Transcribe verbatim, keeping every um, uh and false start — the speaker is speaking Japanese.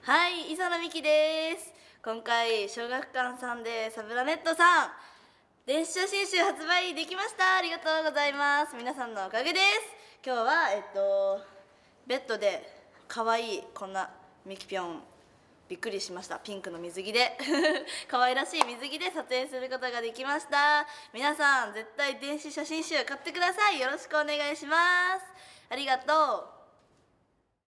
はい、磯野美希です。今回小学館さんでサブラネットさん電子写真集発売できました。ありがとうございます。皆さんのおかげです。今日はえっとベッドで可愛いこんなミキぴょんびっくりしました。ピンクの水着で可愛らしい水着で撮影することができました。皆さん絶対電子写真集買ってください。よろしくお願いします。ありがとう。